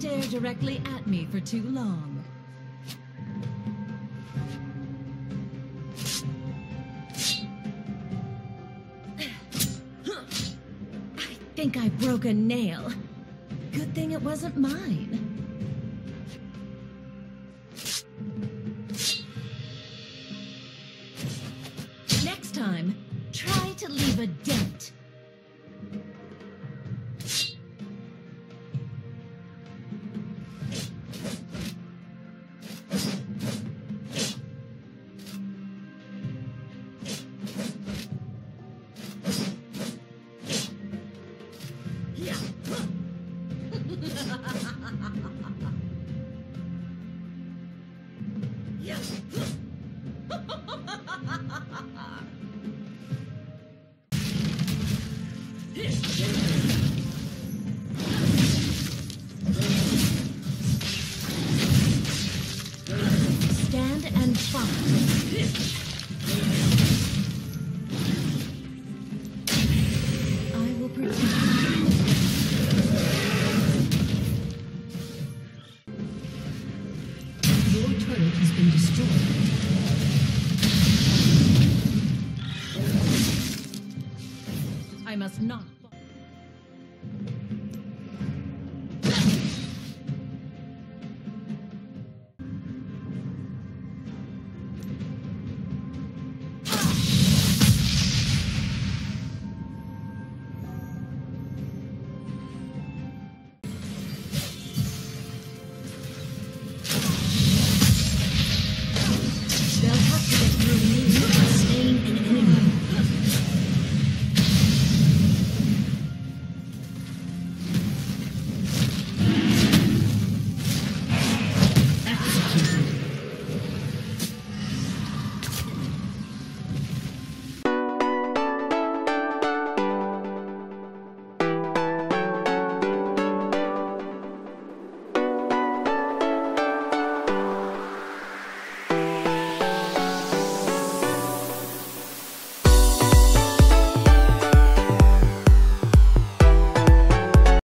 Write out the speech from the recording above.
stare directly at me for too long. I think I broke a nail. Good thing it wasn't mine. Next time, try to leave a dent. Stand and fight. I will protect you. Your turret has been destroyed. I must not